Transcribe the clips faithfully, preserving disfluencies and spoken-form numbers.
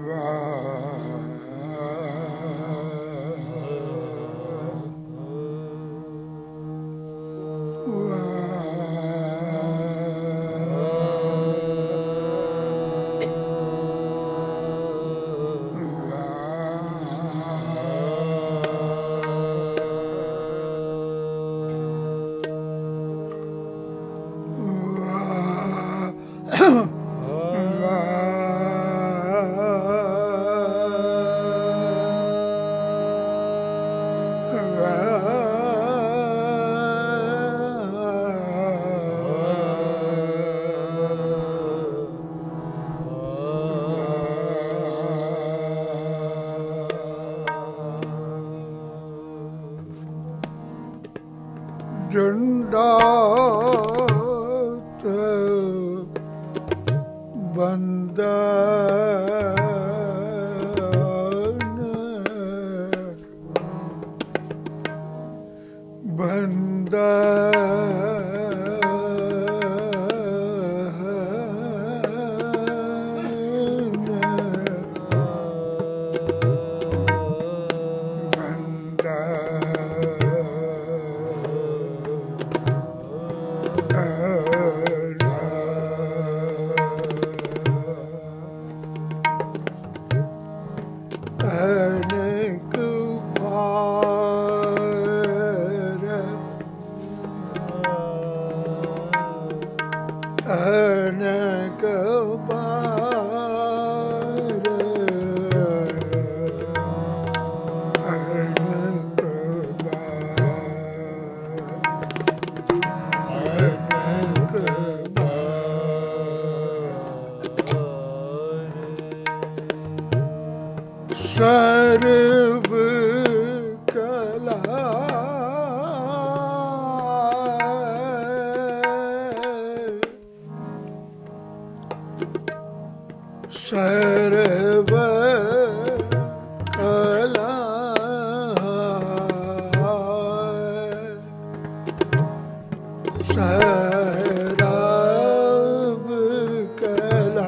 जंडात बंदन सर्व कला सर्व कला सर्व कला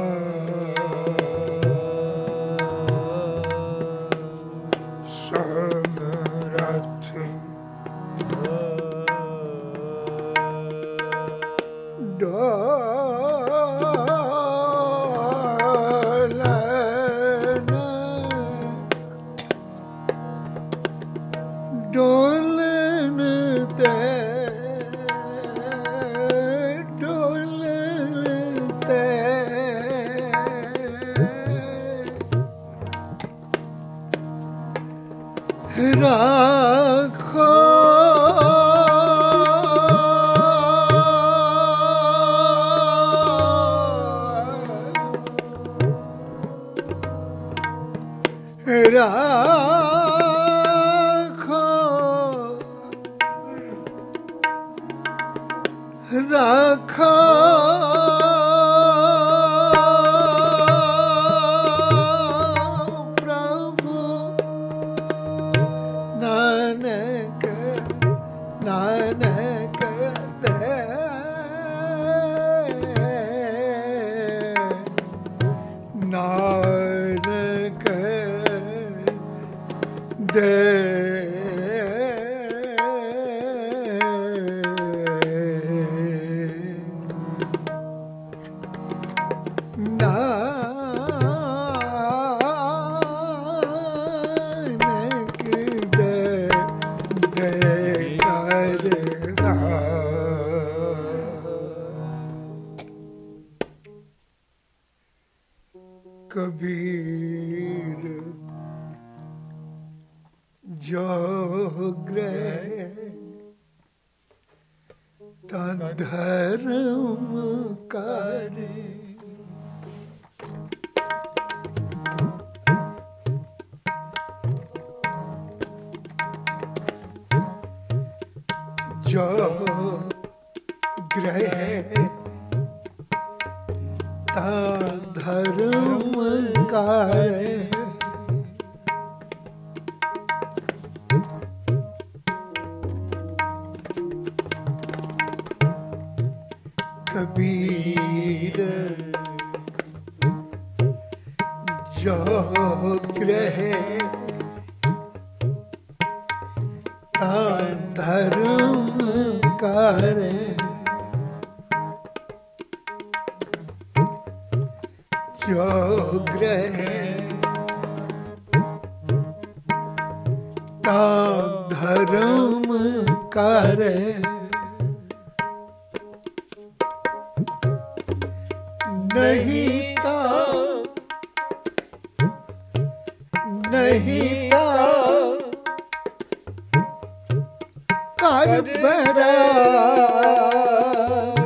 समरथ डोलन डोलन ते डोलन ते राखो राखो राखो प्रभु नानक नानक दे नानक दे नानक दे दे कबीर जो ग्रह धर्म करे जो ग्रह धर्म करे कबीर जो ग्रह धर्म करे जो ग्रह धर्म करे नहीं ता नहीं ता कर बराग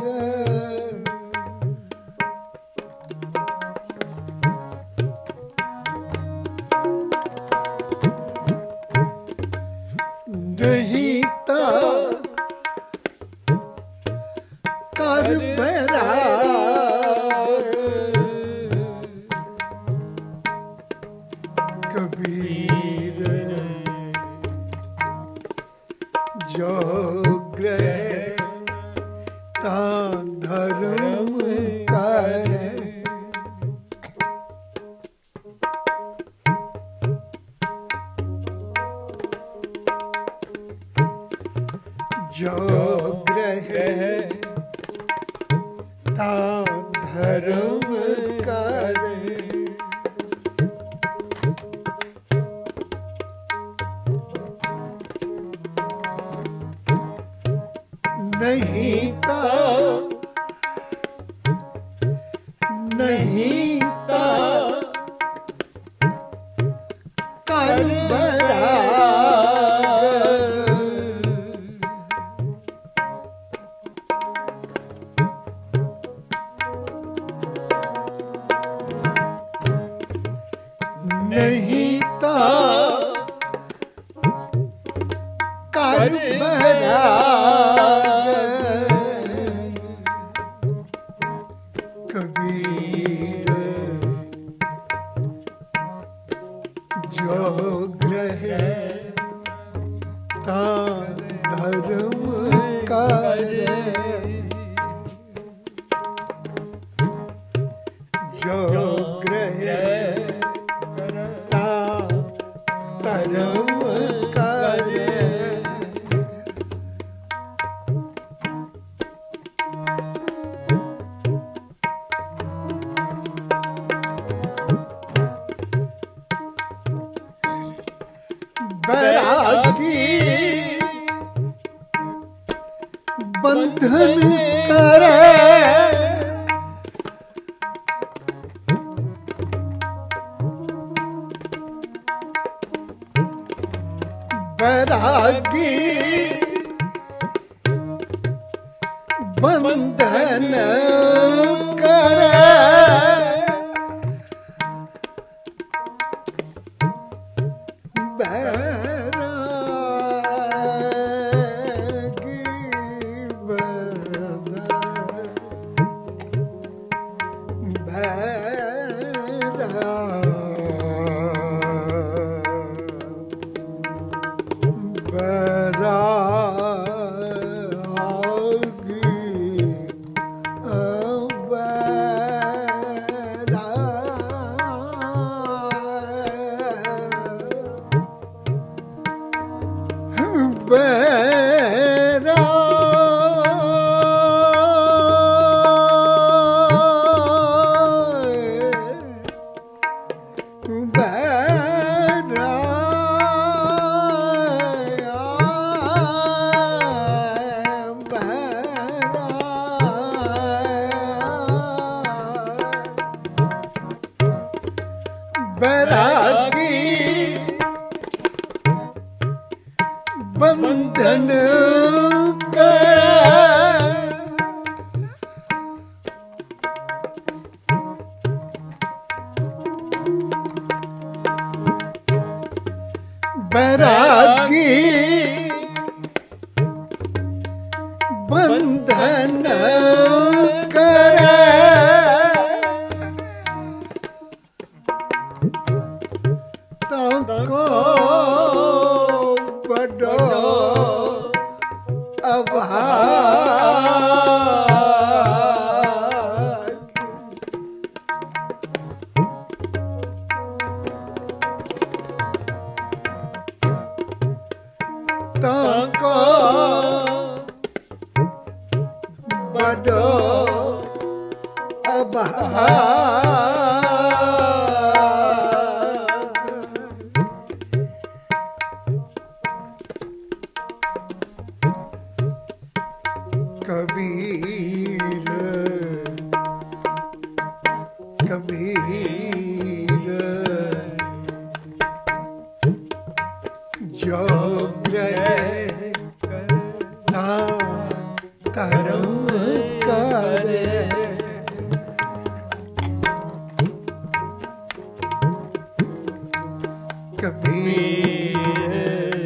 नहीं ता कर बराग कबीर जो ग्रह धर्म करे जो ग्रह धर्म करे नहीं ता नहीं ता कर बराग नहीं ता कर बराग कबीर जो ग्रह धर्म करे जो ग्रह धर्म करे बैरागी बंधन करे बैरागी बंधन करे बैरागी बैरागी बंधन करे बैरागी बंधन करे को बड़ो अभाग जो ग्रह धर्म करे कबीर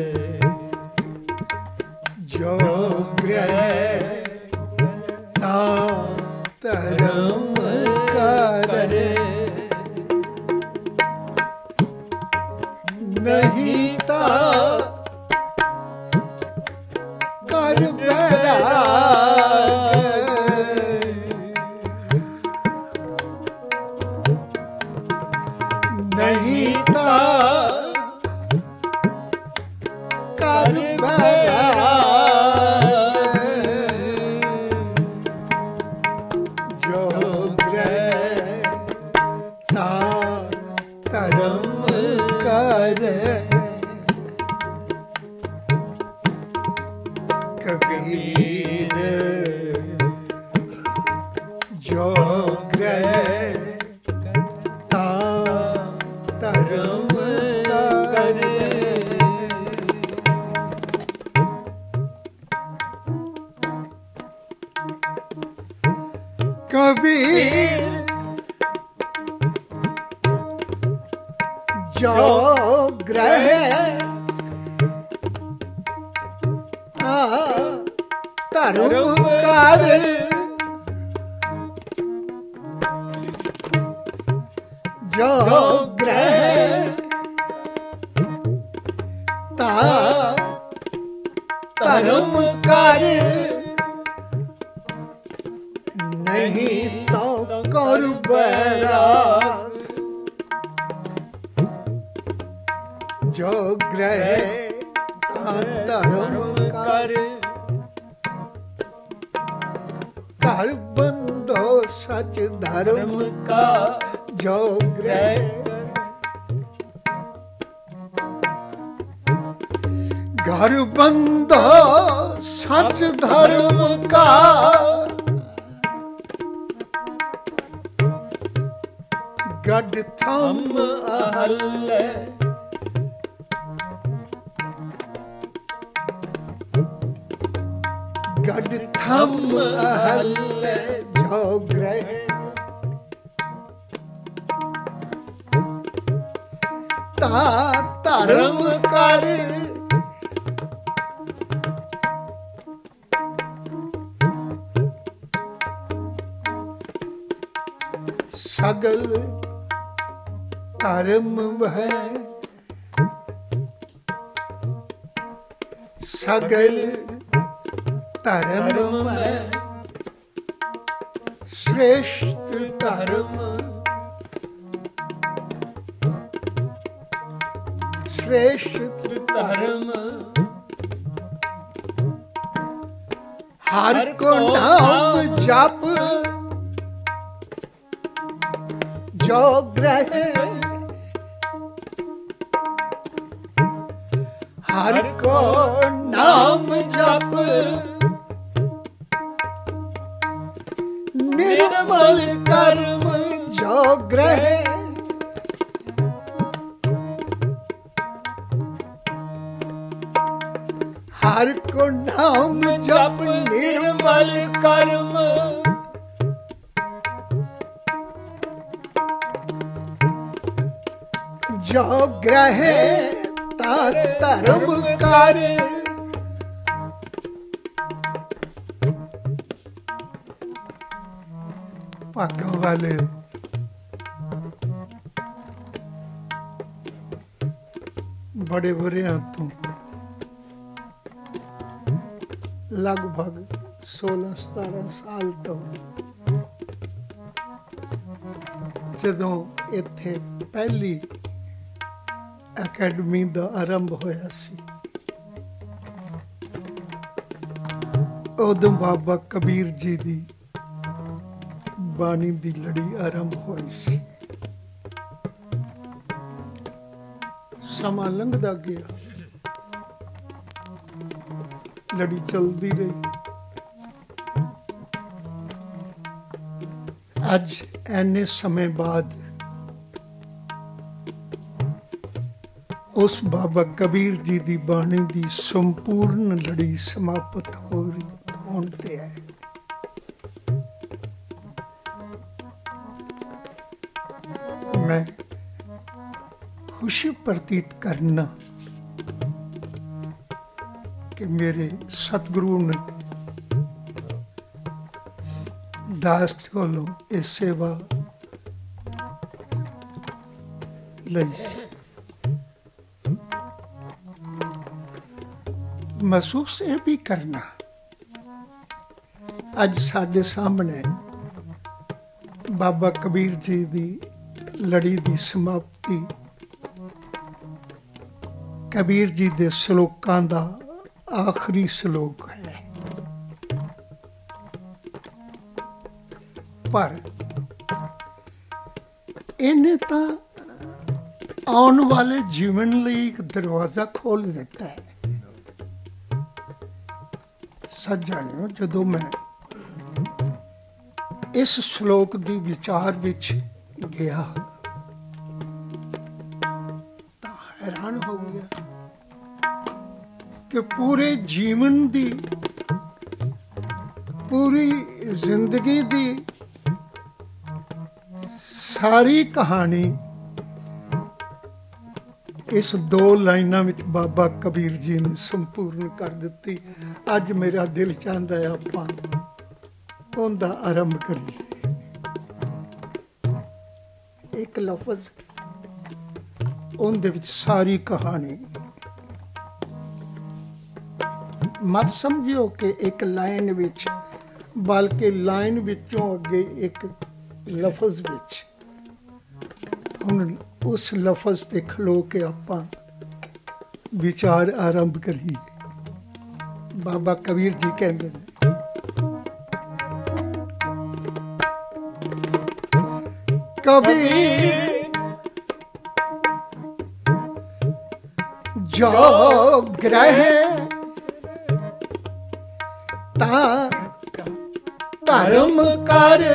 जो ग्रह धर्म करे नहीं ता कर नहीं ता कर जो ग्रह धर्म करे कबीर जो ग्रह धर्म करे कबीर जो ग्रह धर्म करे जो ग्रह धर्म करे नहीं तो कर बैराग जो ग्रह धर्म करे कर बंदो सच धर्म का जो ग्रह घर बंदो सच धर्म का गढ़ थम अहल्ले गढ़ थम अहल्ले जो ग्रह ता धर्म कर सगल धर्म वह सगल धर्म में श्रेष्ठ धर्म श्रेष्ठ धर्म हर को नाम जप जो ग्रह हर को नाम जप निर्मल कर्म जो ग्रह हर को नाम जप निर्मल कर्म जो ग्रह धर्म कर भागों वाले बड़े बुरे हाथों लगभग सोलह सतारह साल तो जदों इत्थे पहली अकैडमी दा आरंभ होया सी उदों बाबा कबीर जी दी बाणी दी लड़ी आरंभ होई सी। समा लंघदा गया, लड़ी चलती रही। अज एने समय बाद उस बाबा कबीर जी की बाणी की संपूर्ण लड़ी समाप्त हो रही होते है। मैं खुशी प्रतीत करना कि मेरे सतगुरु ने दास कोलों इस सेवा लई महसूस ये भी करना अज साडे सामने बाबा कबीर जी की लड़ी की समाप्ति कबीर जी के श्लोकां का आखिरी श्लोक है। पर इन्हें तो आने वाले जीवन लिए एक दरवाजा खोल देता है। सच जानियो जदों मैं इस श्लोक की विचार विच गया तो हैरान हो गया कि पूरे जीवन दी पूरी जिंदगी दी सारी कहानी इस दो लाइनां विच बाबा कबीर जी ने संपूर्ण कर दी। अज मेरा दिल चाहता है आपां उनका आरंभ करिए। एक लफज उनदे विच सारी कहानी मत समझियो कि एक लाइन विच, बल्कि लाइन विचों अगे एक लफज विच हुण उस लफज ते खलो के आपां विचार आरंभ करिए। बाबा कबीर जी कहते हैं, कबीर जो ग्रह ता धर्म कर।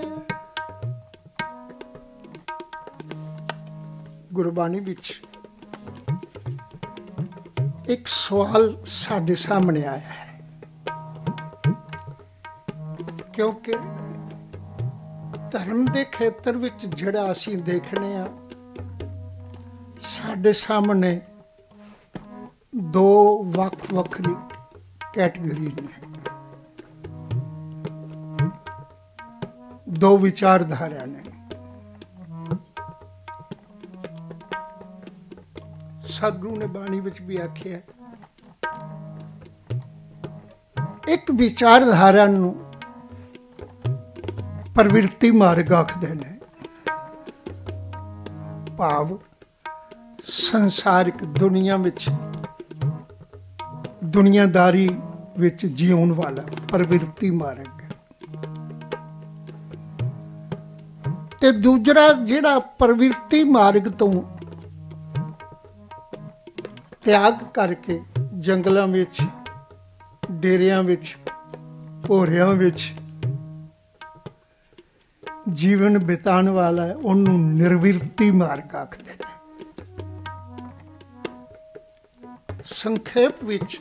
गुरबाणी विच एक सवाल साडे सामने आया है, क्योंकि धर्म के खेत्र विच जिहड़ा असीं देखने आ, साडे सामने दो वख वखरी कैटेगरी ने, दो विचारधारा ने। सतगुरु ने बाणी विच भी आखिया, एक विचारधारा नूं प्रवृत्ति मार्ग आखदे ने, भाव संसारिक दुनिया विच दुनियादारी विच जीवन वाला प्रवृत्ति मार्ग। ते दूसरा जिहड़ा प्रवृत्ति मार्ग तो त्याग करके जंगलों विच, डेरियां विच, भोरियां विच जीवन बिताने वाला है, उन्होंने निर्वृत्ति मार्ग आखदे ने। संक्षेप विच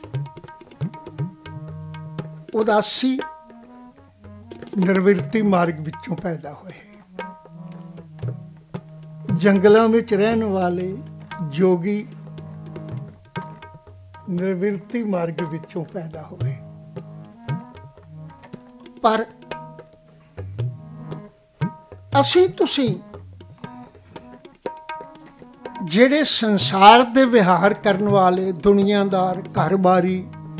उदासी निर्वृत्ति मार्ग विचों पैदा होए। जंगलों विच रहने वाले जोगी निर्वृत्ति मार्ग विचों पैदा होए। पर असी तुसी जेड़े संसार दे विहार करने वाले दुनियादार, घरबारी,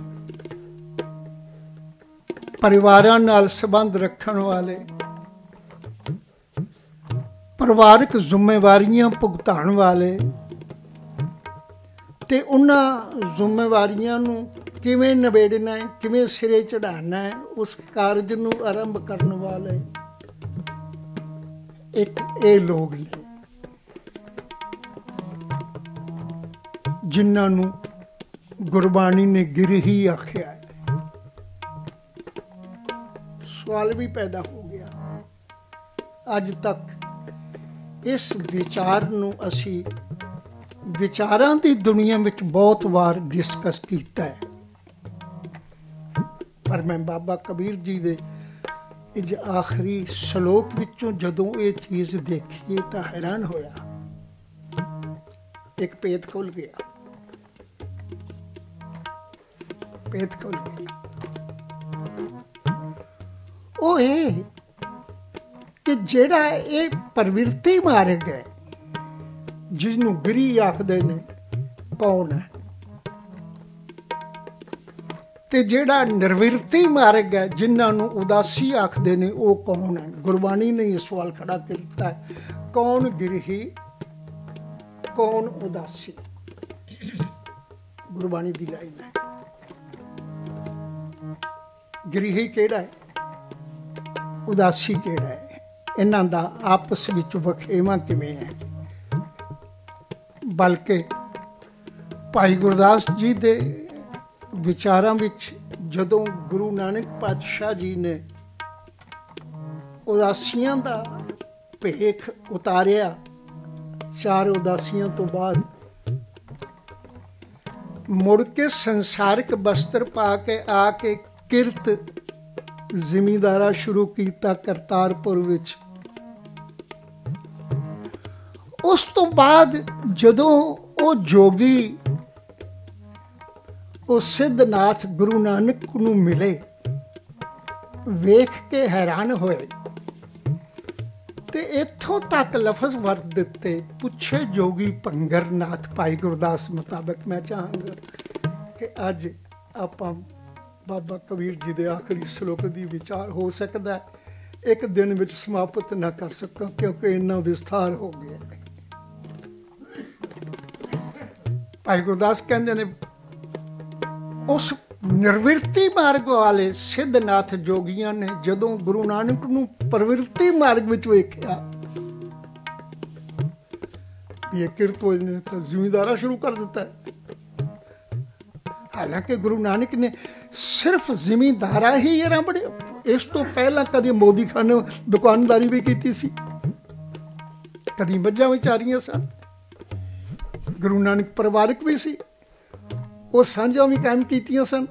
परिवारां नाल संबंध रखण वाले, परिवारक जिम्मेवारियां भुगतान वाले, ते उन्हां जिम्मेवारियां नूं किवें निबेड़ना है, किवें सिरे चढ़ाना है, उस कारज नूं आरंभ करने वाले एक ये लोग ने जिन्हां नूं गुरबाणी ने गिरही आख्या है। सवाल भी पैदा हो गया, अज तक इस विचार नूं असी विचारां दी दुनिया विच बहुत बार डिस्कस कीता है, पर मैं बाबा कबीर जी दे इज आखिरी सलोक विचों जदों ये चीज़ देखी तो हैरान होया। एक पेत खुल गया, पेत खुल गया। वो ये कि जेड़ा ये प्रवृत्ति मार्ग है जिसनों गिरी आखदे ने, कौन है? ते जेड़ा निर्वृत्ति मार्ग है जिन्होंने उदासी आखदे ने, वो कौन है? गुरबाणी ने यह सवाल खड़ा करता है, कौन गिरही कौन उदासी? गुरबाणी दी लाइन है। गिरही केड़ा है, उदासी केड़ा है? इन्हां दा आपस विच वखेवा किवें है? बल्कि भाई गुरदास जी दे विचारां विच जदों गुरु नानक पातशाह जी ने उदासियां दा भेख उतारिया, चार उदासियां तो बाद मुड़ के संसारिक बस्तर पा के आके किरत जिमीदारा शुरू कीता करतारपुर विच। उस तो बाद जदों वो जोगी वो सिद्धनाथ गुरु नानक नूं मिले, वेख के हैरान होए ते इत्थों तक लफज वरत दिते, पुछे जोगी भंगर नाथ। भाई गुरदास मुताबिक मैं चाहांगा कि अज आपां बाबा कबीर जी दे आखिरी सलोक दी विचार हो सकता है एक दिन विच समाप्त ना कर सकां, क्योंकि इन्ना विस्तार हो गया है। भाई गुरदास कहते ने उस निर्वृत्ति मार्ग वाले सिद्धनाथ जोगियां ने जदों गुरु नानक नूं प्रवृत्ति मार्ग विच वेख्या, ये किरत ने तो जिमीदारा शुरू कर दिता है। हालांकि गुरु नानक ने सिर्फ जिमीदारा ही ये ना बने, इस तो पहला कभी मोदी खाने दुकानदारी भी की सी, कभी मझां विचारियां सन। गुरु नानक परिवारक भी सी, वो सांझां भी कायम कीतियां सन।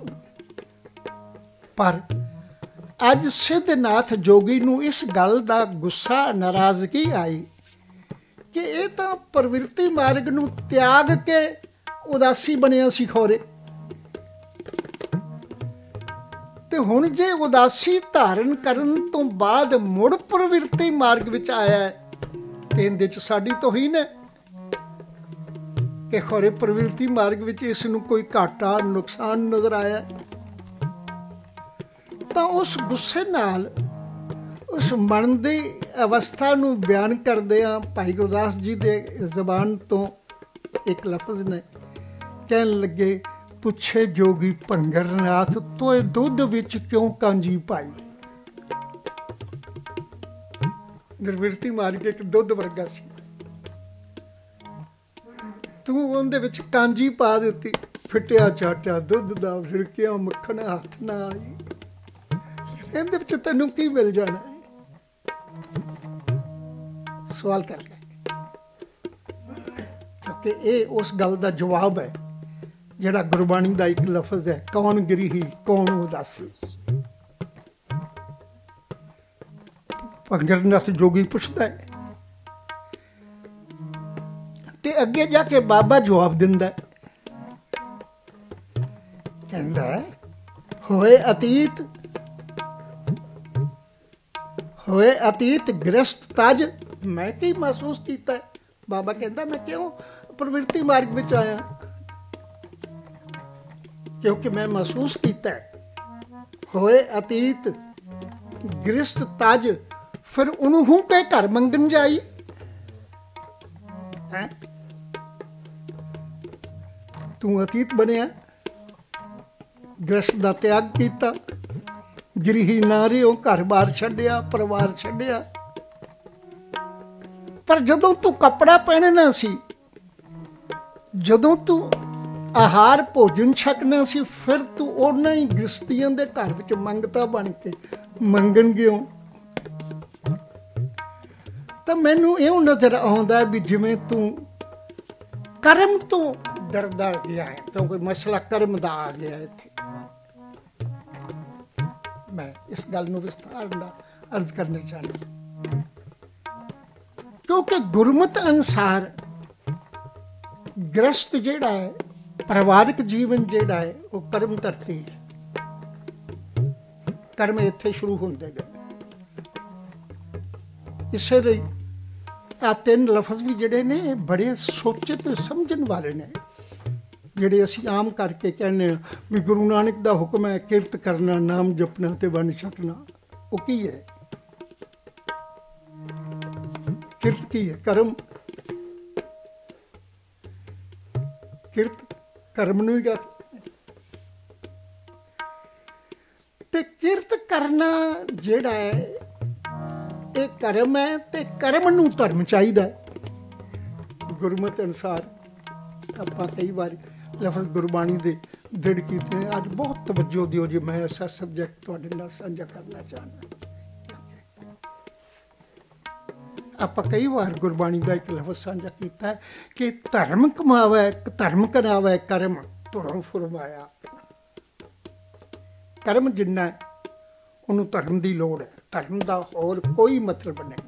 पर अज सिद्धनाथ जोगी नूं इस गल दा गुस्सा नाराजगी आई कि ये तो प्रवृत्ति मार्ग नूं त्याग के उदासी बनिया सी खोरे, ते हुण जे उदासी धारण करन तो बाद मुड़ प्रवृत्ति मार्ग विच आया है, ते इहदे च साडी तौहीन है कि खोरे प्रवृत्ति मार्ग विच इस नूं कोई घाटा नुकसान नजर आया। तो उस गुस्से नाल उस मन दी अवस्था नूं बयान करदिआं भाई गुरदास जी दे जबान तो एक लफज ने कहन लगे, पुछे जोगी भंगर नाथ तोए दुध विच क्यों कांजी पाई। निर्वृत्ति मार्ग एक दुध वर्गा सी, तू उहदे विच कांजी पा दित्ती, फिटिया चाटा दुध दा फिरकिया मक्खण हथ ना आई, इहदे विच तैनूं की मिल जाना है? सवाल कर ले, क्योंकि ये उस गल दा जवाब है जिहड़ा गुरबाणी दा एक लफज है, कौन गिरही कौन उदासी। भंगर नाथ जोगी पुछदा है ते अगे जाके बाबा जवाब दिंदा है, कहंदा है होए अतीत होए अतीत ग्रस्त तज मैं की महसूस किया है। बाबा कहता मैं क्यों प्रवृत्ति मार्ग में आया, क्योंकि मैं महसूस किया है होए अतीत ग्रस्त तज, फिर उन्हों के घर मंगन जाई है। तू अतीत बनया, ग्रस्त का त्याग किया, गिरही ना रहो, घर बार छड्डिया, परिवार छड्डिया। पर जदों तू कपड़ा पहनना सी, जदों तू आहार भोजन छकना सी, फिर तू उन्हां ही गृहस्थियां दे घर विच मंगता बन के मंगन गयो। तो मैनू इउं नज़र आउंदा भी जिवें तू कर्म तो डरदा गया है, क्योंकि मसला कर्म दा आ गया इत्थे। मैं इस गल नूं विस्तार नाल अर्ज करना चाहना, क्योंकि गुरमत अनुसार गृहस्थ जिहड़ा है, परिवारक जीवन जिहड़ा है, वो कर्म धरती है। कर्म इत्थे शुरू होंदे ने। इसे लई आ तीन लफज भी जिहड़े ने बड़े सोचे ते समझण वाले ने, जिहड़े असीं आम करके कहने भी गुरु नानक दा हुक्म है किरत करना, नाम जपना ते वंड छकना। वो की है? किरत की है? कर्म। किरत कर्म नूं ही कहते ते किरत करना जिहड़ा है ये कर्म है, ते कर्म नूं धर्म चाहिदा है। गुरमत अनुसार आपां कई बार लफज गुरबाणी दे दृढ़ कीते हैं। अज बहुत तवज्जो दिओ जी, मैं ऐसा सब्जैक्ट तुहाडे नाल साझा करना चाहना। आपां कई बार गुरबाणी का एक लफज साझा किया है कि धर्म कमावै धर्म करावै कर्म तुरों फुरमाया। कर्म जिन्ना है उन्होंने धर्म की लोड़ है, धर्म का होर कोई मतलब नहीं।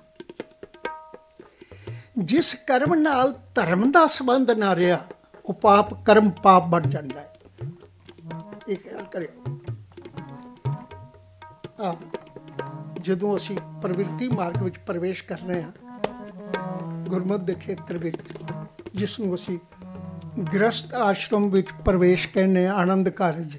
जिस कर्म नाल धर्म का संबंध ना रहा, वो पाप कर्म पाप बन जाता है। ये ख्याल करियो। हाँ, जदों असीं प्रवृत्ति मार्ग विच प्रवेश करने हैं गुरमत के खेत्र में, जिसनों असीं गृहस्थ आश्रम विच प्रवेश कहने, आनंद कारज।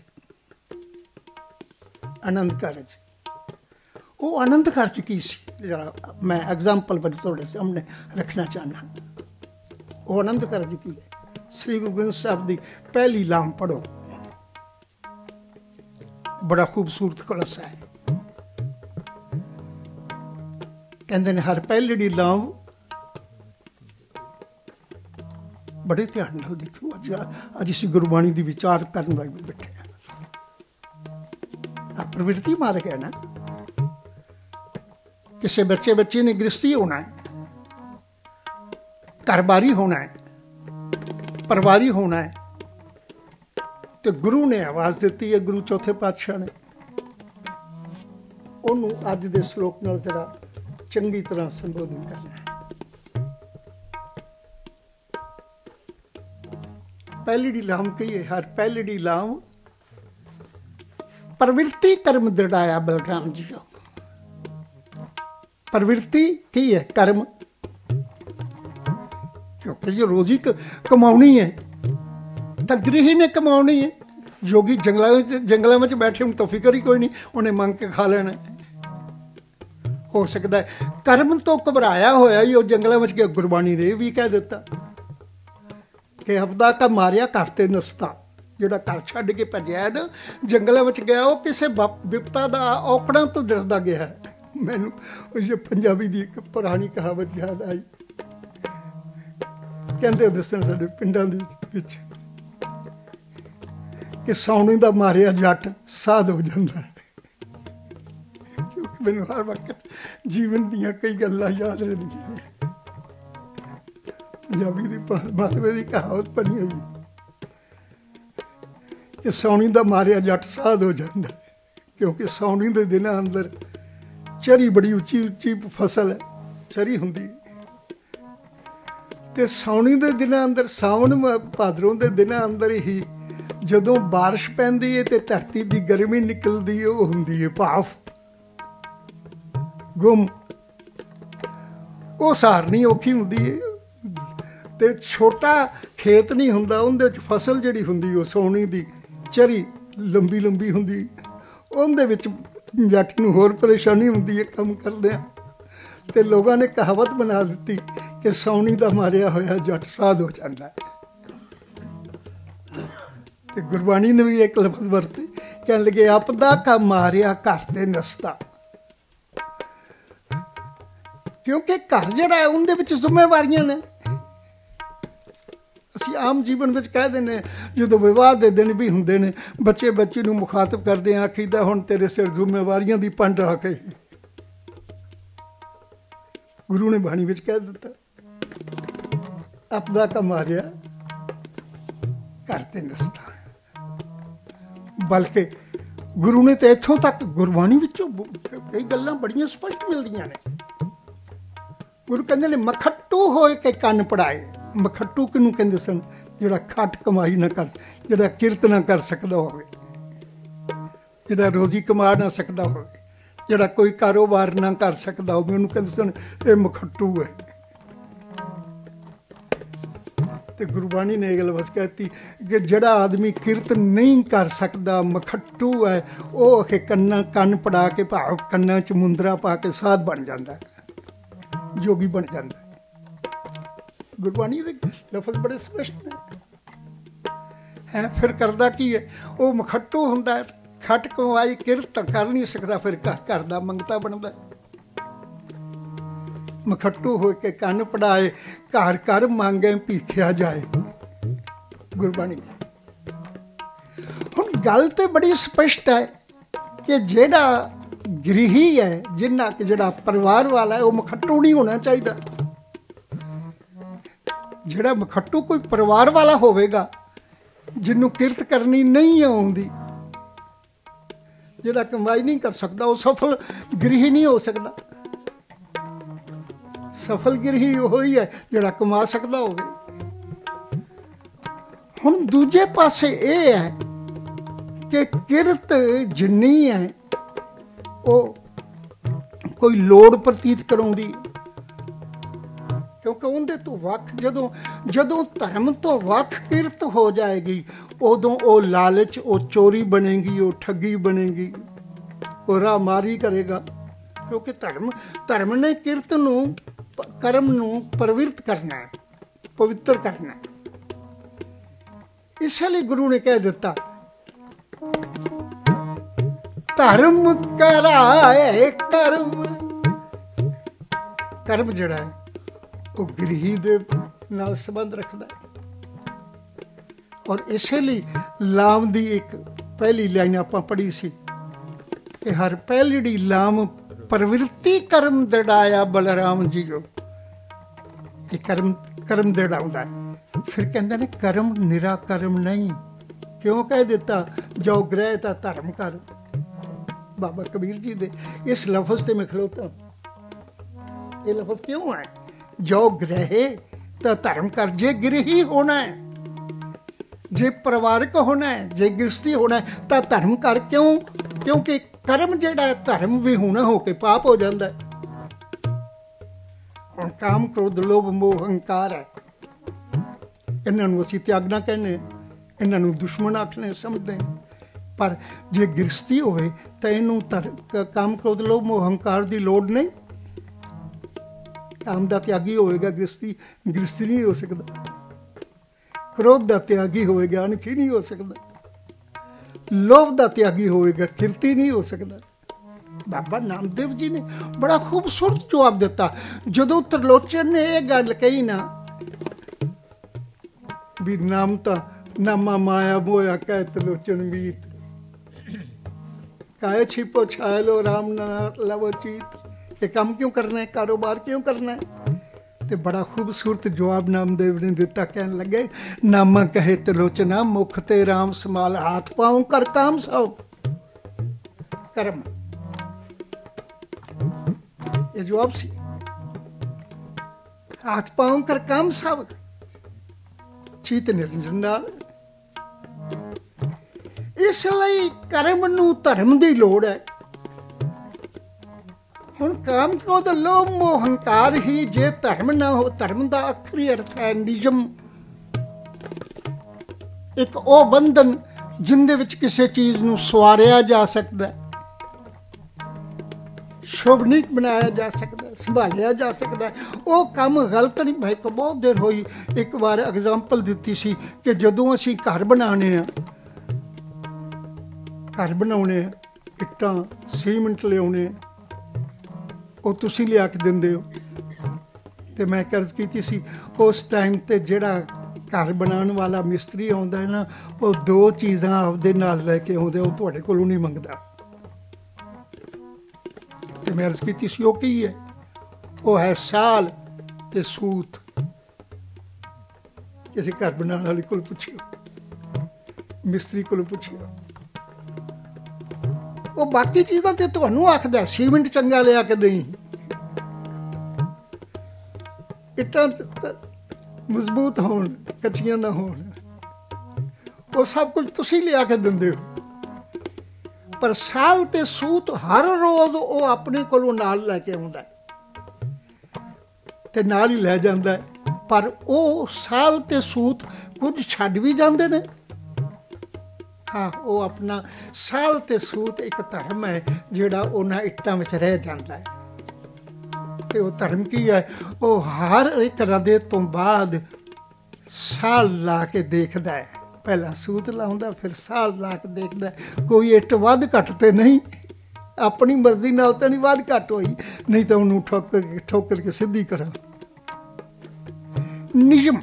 आनंद कारज वो आनंद कारज की सी, जरा मैं एग्जाम्पल पर थोड़े सामने रखना चाहना। वो आनंद कारज की है। श्री गुरु ग्रंथ साहब की पहली लाम पढ़ो, बड़ा खूबसूरत खुलासा है। कहते हैं हर पहली लाम बड़े ध्यान नाल देखो। अज अज असीं गुरबाणी दी विचार करन वाले बैठे हैं। आ प्रवृत्ति मार्ग है ना। किसी बच्चे बच्चे ने गृहस्थी होना है, घरबारी होना है, परिवारी होना है, तो गुरु ने आवाज़ दी है, गुरु चौथे पातशाह ने। उन्होंने अज दे श्लोक नाल जरा चंगी तरह संबोधन करना है। पहली लाम कही हर पहली लाम प्रवृत्ति कर्म दृढ़ाया बलराम जी। प्रवृत्ति की है? कर्म। क्योंकि जो रोजी कमानी है तो गृही ने कमानी है। योगी जंगलों जंगलों में बैठे तो फिक्र ही कोई नहीं, उन्हें मंग के खा लेना। हो सकता है कर्म तो घबराया होया ही, वो जंगलों में गया। गुरबाणी ने भी कह दिता कि हफ्ता का मारिया करते नसता। जोड़ा घर छड्ड के भजया ना, जंगलों में गया, वो किसी विपता का औकड़ों तो डरदा गया है। मैनू उस पंजाबी की एक पुरानी कहावत याद आई। कहते दसन साडे पिंडां दे विच कि सौने का मारिया जट साध हो जाता है। क्योंकि मैनू हर वक्त जीवन दियां कई गल्लां याद रहिंदियां। पंजाबी की मालवे की कहावत बनी हुई कि सौनी का मारिया जट साध हो जाता है। क्योंकि सौनी के दिनों अंदर चरी बड़ी उची उची फसल है, चरी होंदी। ते सौनी के दिनों अंदर, सावन भादरों के दिनों अंदर ही जदों बारिश पैंदी है तो धरती की गर्मी निकलती है, वो होंदी है भाफ, गुम। वो सारनी औखी होंदी है। ते छोटा खेत नहीं हुंदा, उहदे विच फसल जिहड़ी हुंदी वो सौनी दी चरी लंबी लंबी हुंदी। उहदे विच जट नूं होर परेशानी हुंदी है काम करदिआं। ते लोगों ने कहावत बना दी कि सौनी का मारिया होया जट साध हो जाता है। ते गुरबाणी ने भी एक लफ्ज वरते, कहने लगे आपदा का मारिया घर ते नसता। क्योंकि घर जिहड़ा है उहदे विच जिम्मेवारियां ने। असीं आम जीवन में कह देने, जो विवाह के दिन भी होंगे ने, बच्चे बच्चे नूं मुखातब करते हैं, आखीदा हुण तेरे सिर जिम्मेवारियां दी पंड आ गई। गुरु ने बाणी विच कह दिता आपदा का मारिया घर ते नस्तान। बल्कि गुरु ने तो इत्थों तक गुरबाणी विचों कई गल्लां बड़ियां स्पष्ट मिलदियां ने। गुरु कहंदे ने मखट्टू होए के कन्न पढ़ाए। मखट्टू किनू कहंदे सन? जिहड़ा खट कमाई ना कर, जिहड़ा किरत ना कर सकदा होवे, जिहड़ा रोजी कमा ना सकदा होवे, जिहड़ा कोई कारोबार ना कर सकदा होवे, उहनूं कहंदे सन ये मखट्टू है। ते गुरबाणी ने गल बस कहती कि जिहड़ा आदमी किरत नहीं कर सकदा, मखट्टू है, वो के कन्ना कन्न पड़ा के भाव कन्ना च मुंदरा पा के साध बन जाता है, जोगी बन जाता है। गुरबाणी दे लफज बड़े स्पष्ट है। फिर करदा की है? वो मखट्टू हुंदा है, खट कमाई किरत कर नहीं सकता, फिर घर दा मंगता बनदा। मखट्टू हो के कन्न पढ़ाए, घर घर मांगे भीखिया जाए। गुरबाणी हुण गल ते बड़ी स्पष्ट है कि जेड़ा गृही है, जिन्ना कि जेड़ा परिवार वाला है, वो मखट्टू नहीं होना चाहिए। जेड़ा मखट्टू कोई परिवार वाला होवेगा, जिन्नू किरत करनी नहीं आउंदी, जेड़ा कमाई नहीं कर सकता, वो सफल गृही नहीं हो सकता। सफल गृही वही है जिहड़ा कमा सकता होवे। हुण दूजे पासे ये है कि किरत जिन्नी है वो कोई लोड़ प्रतीत कराउंदी, क्योंकि उहदे तो वख जदों जदों धर्म तो वख किरत हो जाएगी, उदों वो लालच, वो चोरी बनेगी, वो ठगी बनेगी, वो रामारी करेगा। क्योंकि धर्म धर्म ने किरत नूं कर्म नूं प्रवृत्त करना है, पवित्र करना है। इसलिए गुरु ने कह दिता धर्म कराए कर्म। कर्म जिहड़ा है वो गृही दे नाल संबंध रखता है। और इसलिए लाम दी एक पहली लाइन आपां पढ़ी सी कि हर पहलड़ी लाम प्रवृत्ति कर्म दड़ाया बलराम जी जो। ये कर्म कर्म दड़ाउंदा है। फिर कहंदे ने कर्म निरा कर्म नहीं। क्यों कह दिता? जो ग्रह ता धर्म कर। बाबा कबीर जी दे इस लफज ते मैं खलोता। ये लफज क्यों है? जो ग्रह ता धर्म कर। जे गृही होना है, जे परिवारक होना है, जे गृहस्थी होना है ता धर्म कर। क्यों? क्योंकि कर्म जिहड़ा है धर्म भी होना हो के पाप हो जाता है। हुण काम क्रोध लोभ मोह अहंकार है, इन्हां नूं असीं त्यागना कहने, इन्हां नूं दुश्मन आखने समझदे। पर जे गृहस्थी होवे तां इहनूं काम क्रोध लोभ मोह अहंकार की लोड़ नहीं। काम का त्यागी होएगा गृहस्थी गृहस्थी नहीं हो सकता। क्रोध का त्यागी होएगा अनखी नहीं हो सकता। लोभ का त्यागी होएगा किरती नहीं हो सकता। बाबा नामदेव जी ने बड़ा खूबसूरत जवाब दिता। जदों त्रिलोचन ने यह गल कही ना भी नाम ता नामा माया मोया कह त्रिलोचन मीत, काहे छिपो छायलो राम न लवो चीत। ये काम क्यों करना है, कारोबार क्यों करना है? ते बड़ा खूबसूरत जवाब नामदेव ने दिता। कहने लगे नामा कहे त्रिलोचना मुख ते राम समाल, हाथ पाँव कर काम सौ। कर्म ये जवाब सी। हाथ पाँव कर काम सब चीत निरंजन नाल। इसलिए कर्म नूं धर्म की लोड़ है। हुण काम क्रोध लोभ मोह अहंकार ही जे धर्म ना हो, धर्म का आखिरी अर्थ है नियम, एक ओ बंधन जिंदे विच किसी चीज नूं सवारिया जा सकता है, शोभनीक बनाया जा सकता है, संभालिया जा सकता है। वो काम गलत नहीं। मैं तो बहुत देर हुई एक बार एग्जाम्पल दी सी कि जदों असीं घर बनाने आ, घर बनाने इट्टां सीमेंट लियाउने ਉਹ ਤੁਸੀਂ ਲਿਆ ਕੇ ਦਿੰਦੇ ਹੋ। ਤੇ ਮੈਂ ਕਰਜ਼ ਕੀਤੀ ਸੀ उस टाइम ਤੇ ਜਿਹੜਾ घर बनाने वाला मिस्त्री आउंदा है ना, वो दो चीज़ां आपदे नाल लैके आउंदा, वो तुहाडे कोलों नहीं मंगदा। ते मैं अर्ज़ कीती सी, वो की है? वो है साल ते सूत। किसी घर बनाने वाले कोल पुछियो। ਮਿਸਤਰੀ ਕੋਲੋਂ ਪੁੱਛਿਆ, ਉਹ ਬਾਕੀ ਚੀਜ਼ਾਂ ਤੇ ਤੁਹਾਨੂੰ ਆਖਦਾ ਸੀਮਿੰਟ ਚੰਗਾ ਲਿਆ ਕੇ ਦੇਈ, ਇੱਟਾਂ ਮਜ਼ਬੂਤ ਹੋਣ, ਕੱਚੀਆਂ ਨਾ ਹੋਣ, ਉਹ ਸਭ ਕੁਝ ਤੁਸੀਂ ਲਿਆ ਕੇ ਦਿੰਦੇ ਹੋ। ਪਰ ਸਾਲ ਤੇ ਸੂਤ ਹਰ ਰੋਜ਼ ਉਹ ਆਪਣੇ ਕੋਲੋਂ ਨਾਲ ਲੈ ਕੇ ਆਉਂਦਾ ਤੇ ਨਾਲ ਹੀ ਲੈ ਜਾਂਦਾ, ਪਰ ਉਹ ਸਾਲ ਤੇ ਸੂਤ ਕੁਝ ਛੱਡ ਵੀ ਜਾਂਦੇ ਨੇ। ਹਾਂ, ਉਹ ਆਪਣਾ ਸਾਲ ਤੇ ਸੂਤ ਇੱਕ ਧਰਮ ਹੈ ਜਿਹੜਾ ਉਹਨਾਂ ਇੱਟਾਂ ਵਿੱਚ ਰਹਿ ਜਾਂਦਾ ਹੈ। ਤੇ ਉਹ ਧਰਮ ਕੀ ਹੈ? ਉਹ ਹਰ ਇੱਕ ਰਦੇ ਤੋਂ ਬਾਅਦ ਸਾਲ ਲਾ ਕੇ ਦੇਖਦਾ ਹੈ, ਪਹਿਲਾਂ ਸੂਤ ਲਾਉਂਦਾ, ਫਿਰ ਸਾਲ ਲਾ ਕੇ ਦੇਖਦਾ ਕੋਈ ਇੱਟ ਵੱਧ ਘੱਟ ਤੇ ਨਹੀਂ, ਆਪਣੀ ਮਰਜ਼ੀ ਨਾਲ ਤਾਂ ਨਹੀਂ ਵੱਧ ਘੱਟ ਹੋਈ, ਨਹੀਂ ਤਾਂ ਉਹਨੂੰ ਠੋਕਰ ਕੇ ਠੋਕਰ ਕੇ ਸਿੱਧੀ ਕਰਾਂ। ਨਿਯਮ,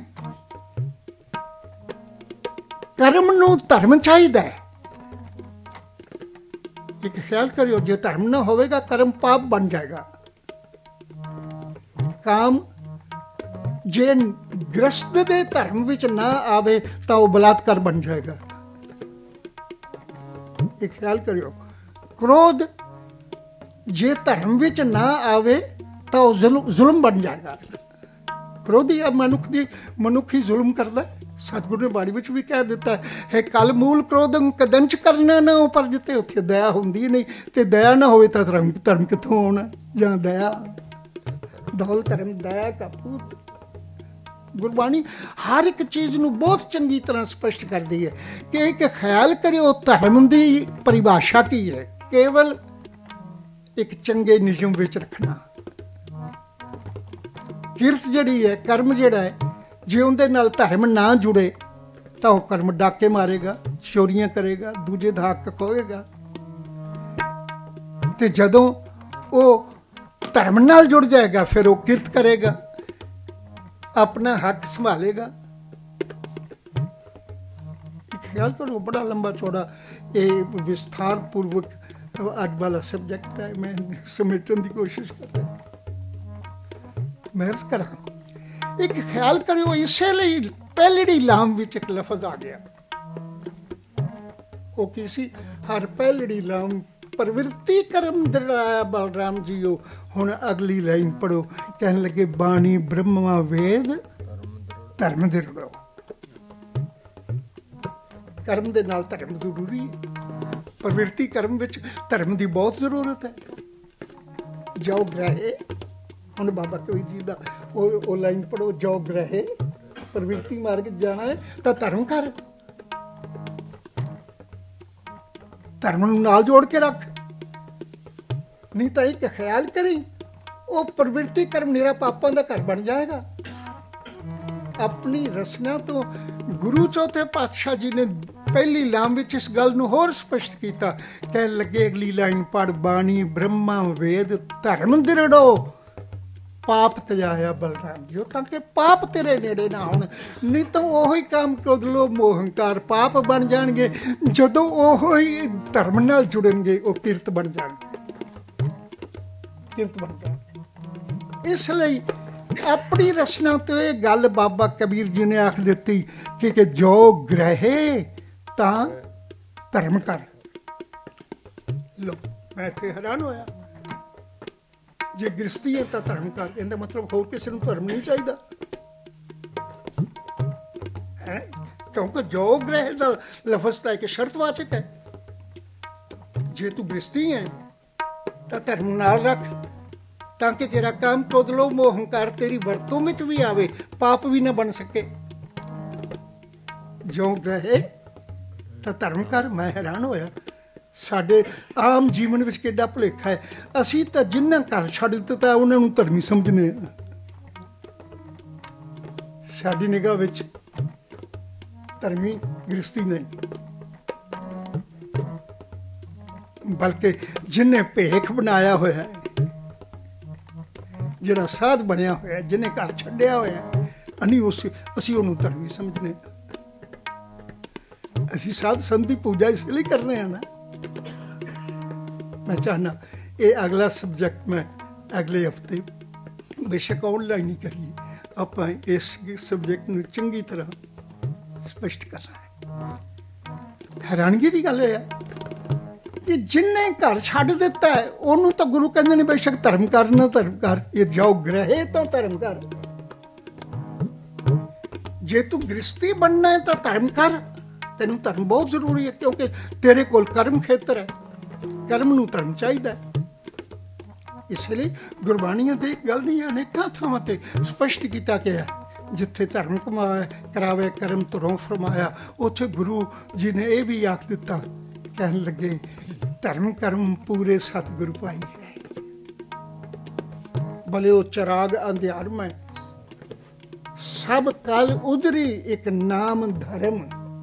ਕਰਮ ਨੂੰ ਧਰਮ ਚਾਹੀਦਾ ਹੈ। ਇੱਕ ਖਿਆਲ ਕਰਿਓ, ਜੇ ਧਰਮ ਨਾ ਹੋਵੇਗਾ ਕਰਮ ਪਾਪ ਬਣ ਜਾਏਗਾ। ਕਾਮ ਜੇ ਗ੍ਰਸਤ ਦੇ ਧਰਮ ਵਿੱਚ ਨਾ ਆਵੇ ਤਾਂ ਉਹ ਬਲਾਤਕਾਰ ਬਣ ਜਾਏਗਾ। ਇਹ ਖਿਆਲ ਕਰਿਓ। ਕ੍ਰੋਧ ਜੇ ਧਰਮ ਵਿੱਚ ਨਾ ਆਵੇ ਤਾਂ ਉਹ ਜ਼ੁਲਮ ਬਣ ਜਾਏਗਾ। ਕ੍ਰੋਧੀ ਮਨੁੱਖ ਦੀ ਮਨੁੱਖੀ ਜ਼ੁਲਮ ਕਰਦਾ। ਸਤਿਗੁਰੂ ਨੇ ਬਾਣੀ ਵਿੱਚ ਵੀ ਕਹਿ ਦਿੱਤਾ ਹੈ, ਕਲ ਮੂਲ ਕ੍ਰੋਧੰ ਕਦੰਚ ਕਰਨਾ ਨਾ ਉਪਰ, ਜਿੱਥੇ ਉੱਥੇ ਦਇਆ ਹੁੰਦੀ ਨਹੀਂ, ਤੇ ਦਇਆ ਨਾ ਹੋਵੇ ਤਾਂ ਧਰਮ ਧਰਮ ਕਿੱਥੋਂ ਆਉਣਾ? ਜਾਂ ਦਇਆ ਦੌਲ ਧਰਮ ਦਇਆ ਕਾ ਪੂਤ। ਗੁਰਬਾਣੀ ਹਰ ਇੱਕ ਚੀਜ਼ ਨੂੰ ਬਹੁਤ ਚੰਗੀ ਤਰ੍ਹਾਂ ਸਪਸ਼ਟ ਕਰਦੀ ਹੈ ਕਿ ਇੱਕ ਖਿਆਲ ਕਰਿਓ ਧਰਮ ਦੀ ਪਰਿਭਾਸ਼ਾ ਕੀ ਹੈ? ਕੇਵਲ ਇੱਕ ਚੰਗੇ ਨਿਯਮ ਵਿੱਚ ਰੱਖਣਾ। ਕਿਰਤ ਜਿਹੜੀ ਹੈ, ਕਰਮ ਜਿਹੜਾ ਹੈ, ਜੇ ਉਹਦੇ ਨਾਲ ਧਰਮ ਨਾ ਜੁੜੇ ਤਾਂ ਉਹ ਕਰਮ ਡਾਕੇ ਮਾਰੇਗਾ, ਚੋਰੀਆਂ ਕਰੇਗਾ, ਦੂਜੇ ਦਾ ਹੱਕ ਖੋਏਗਾ। ਤੇ ਜਦੋਂ ਉਹ ਧਰਮ ਨਾਲ ਜੁੜ ਜਾਏਗਾ ਫਿਰ ਉਹ ਕਿਰਤ ਕਰੇਗਾ, ਆਪਣਾ ਹੱਕ ਸੰਭਾਲੇਗਾ। ਖਿਆਲ ਕਰੋ, ਬੜਾ ਲੰਬਾ ਚੌੜਾ ਇਹ ਵਿਸਥਾਰ ਪੂਰਵਕ ਅੱਜ ਵਾਲਾ ਸਬਜੈਕਟ ਹੈ। ਮੈਂ ਸਮੇਟਣ ਦੀ ਕੋਸ਼ਿਸ਼ ਕਰ ਰਿਹਾ, ਮਹਿਜ਼ ਕਰਾਂ। ਇੱਕ ਖਿਆਲ ਕਰਿਓ, ਇਸੇ ਲਈ ਪਹਿਲੜੀ ਲਾਮ ਵਿੱਚ ਇੱਕ ਲਫ਼ਜ਼ ਆ ਗਿਆ। ਉਹ ਕੀ ਸੀ? ਹਰ ਪਹਿਲੜੀ ਲਾਮ ਪ੍ਰਵਿਰਤੀ ਕਰਮ ਦ੍ਰਿੜਾਇਆ ਬਲਰਾਮ ਜੀਓ। ਹੁਣ ਅਗਲੀ ਲਾਈਨ ਪੜੋ, ਕਹਿਣ ਲੱਗੇ ਬਾਣੀ ਬ੍ਰਹਮਾ ਵੇਦ ਧਰਮ ਦ੍ਰਿੜੋ। ਕਰਮ ਦੇ ਨਾਲ ਧਰਮ ਜ਼ਰੂਰੀ ਹੈ। ਪ੍ਰਵਿਰਤੀ ਕਰਮ ਵਿੱਚ ਧਰਮ ਦੀ ਬਹੁਤ ਜ਼ਰੂਰਤ ਹੈ। ਜੋ ਗ੍ਰਹਿ, ਹੁਣ ਬਾਬਾ ਕਬੀਰ ਜੀ ਦਾ ਉਹ ਉਹ ਲਾਈਨ ਪੜੋ, ਜੋ ਗ੍ਰਹਿ ਪ੍ਰਵਿਰਤੀ ਮਾਰਗ ਜਾਣਾ ਹੈ ਤਾਂ ਧਰਮ ਕਰ, ਧਰਮ ਨੂੰ ਨਾਲ ਜੋੜ ਕੇ ਰੱਖ। ਨਹੀਂ ਤਾਂ ਇੱਕ ਖਿਆਲ ਕਰੀ, ਉਹ ਪ੍ਰਵਿਰਤੀ ਕਰਮ ਨਿਰਾ ਪਾਪਾਂ ਦਾ ਘਰ ਬਣ ਜਾਏਗਾ। ਆਪਣੀ ਰਚਨਾ ਤੋਂ ਗੁਰੂ ਚੌਥੇ ਪਾਤਸ਼ਾਹ ਜੀ ਨੇ ਪਹਿਲੀ ਲਾਮ ਵਿੱਚ ਇਸ ਗੱਲ ਨੂੰ ਹੋਰ ਸਪਸ਼ਟ ਕੀਤਾ। ਕਹਿਣ ਲੱਗੇ ਅਗਲੀ ਲਾਈਨ ਪੜ, ਬਾਣੀ ਬ੍ਰਹਮਾ ਵੇਦ ਧਰਮ ਦ੍ਰਿੜੋ ਪਾਪ ਤਜਾਇਆ ਬਲਰਾਮ ਜੀ, ਤਾਂ ਕਿ ਪਾਪ ਤੇਰੇ ਨੇੜੇ ਨਾ ਆਉਣ। ਨਹੀਂ ਤਾਂ ਉਹੀ ਕੰਮ ਕ੍ਰੋਧ ਲੋਭ ਮੋਹ ਹੰਕਾਰ ਪਾਪ ਬਣ ਜਾਣਗੇ। ਜਦੋਂ ਉਹ ਹੀ ਧਰਮ ਨਾਲ ਜੁੜਨਗੇ ਉਹ ਕਿਰਤ ਬਣ ਜਾਣਗੇ, ਕਿਰਤ ਬਣ ਜਾਣਗੇ। ਇਸ ਲਈ ਆਪਣੀ ਰਚਨਾ ਤੋਂ ਇਹ ਗੱਲ ਬਾਬਾ ਕਬੀਰ ਜੀ ਨੇ ਆਖ ਦਿੱਤੀ ਕਿ, ਕਿ ਜੋ ਗ੍ਰਹਿ ਤਾਂ ਧਰਮ ਕਰ। ਲੋ, ਮੈਂ ਇੱਥੇ ਹੈਰਾਨ ਹੋਇਆ। ਜੇ ਗ੍ਰਸਤੀ ਹੈ ਤਾਂ ਧਰਮ ਕਰ, ਇਹਦਾ ਮਤਲਬ ਹੋਰ ਕਿਸੇ ਨੂੰ ਧਰਮ ਨਹੀਂ ਚਾਹੀਦਾ ਹੈ? ਕਿਉਂਕਿ ਜੋ ਗ੍ਰਹਿ ਦਾ ਲਫ਼ਜ਼ ਤਾਂ ਇੱਕ ਸ਼ਰਤਵਾਚਕ ਹੈ। ਜੇ ਤੂੰ ਗ੍ਰਸਤੀ ਹੈ ਤਾਂ ਧਰਮ ਨਾਲ ਰੱਖ, ਤਾਂ ਕਿ ਤੇਰਾ ਕੰਮ ਕ੍ਰੋਧ ਲੋਭ ਮੋਹ ਹੰਕਾਰ ਤੇਰੀ ਵਰਤੋਂ ਵਿੱਚ ਵੀ ਆਵੇ, ਪਾਪ ਵੀ ਨਾ ਬਣ ਸਕੇ। ਜੋ ਗ੍ਰਹਿ ਤਾਂ ਧਰਮ ਕਰ। ਮੈਂ ਹੈਰਾਨ ਹੋਇਆ, ਸਾਡੇ ਆਮ ਜੀਵਨ ਵਿੱਚ ਕਿੱਡਾ ਭੁਲੇਖਾ ਹੈ। ਅਸੀਂ ਤਾਂ ਜਿੰਨਾ ਘਰ ਛੱਡ ਦਿੱਤਾ ਉਹਨਾਂ ਨੂੰ ਧਰਮੀ ਸਮਝਦੇ ਹਾਂ। ਸਾਡੀ ਨਿਗਾਹ ਵਿੱਚ ਧਰਮੀ ਗ੍ਰਸਤੀ ਨਹੀਂ, ਬਲਕਿ ਜਿਹਨੇ ਭੇਖ ਬਣਾਇਆ ਹੋਇਆ ਹੈ, ਜਿਹੜਾ ਸਾਧ ਬਣਿਆ ਹੋਇਆ, ਜਿਹਨੇ ਘਰ ਛੱਡਿਆ ਹੋਇਆ, ਅਸੀਂ ਉਸ ਅਸੀਂ ਉਹਨੂੰ ਧਰਮੀ ਸਮਝਦੇ। ਅਸੀਂ ਸਾਧ ਸੰਤ ਦੀ ਪੂਜਾ ਇਸ ਲਈ ਕਰ ਰਹੇ ਹਾਂ ਨਾ। ਮੈਂ ਚਾਹੁੰਦਾ ਇਹ ਅਗਲਾ ਸਬਜੈਕਟ ਮੈਂ ਅਗਲੇ ਹਫ਼ਤੇ ਬੇਸ਼ੱਕ ਆਨਲਾਈਨ ਹੀ ਕਰੀਏ, ਆਪਾਂ ਇਸ ਸਬਜੈਕਟ ਨੂੰ ਚੰਗੀ ਤਰ੍ਹਾਂ ਸਪਸ਼ਟ ਕਰਨਾ ਹੈ। हैरानगी की गल है कि जिन्हें घर छड्ड दिता है उन्होंने तो गुरु कहते हैं बेशक धर्म कर ना धर्म कर, ये जाओ ग्रहे तो धर्म कर। जे तू गृहस्थी बनना है तो धर्म कर, तेन धर्म बहुत जरूरी है क्योंकि तेरे कोल कर्म खेतर है, कर्म नूं धर्म चाहिए। इसलिए गुरबाणियां ते गल नहीं अनेकों थावां ते स्पष्ट किया गया जिथे धर्म कमाए करावे कर्म तुरों फरमाया, उथे गुरु जी ने यह भी आख दिता, कहन लगे धर्म कर्म पूरे सतगुरु पाई है। भले वो चराग अंधियार में सब कल उधरी एक नाम धर्म।